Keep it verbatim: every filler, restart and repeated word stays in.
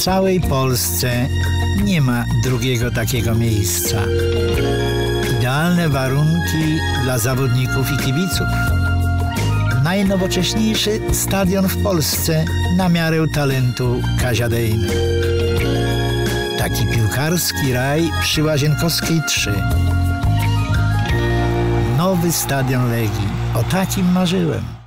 całej Polsce nie ma drugiego takiego miejsca. Idealne warunki dla zawodników i kibiców. Najnowocześniejszy stadion w Polsce na miarę talentu Kazia Dejny. Taki piłkarski raj przy Łazienkowskiej trzy. Nowy stadion Legii. O takim marzyłem.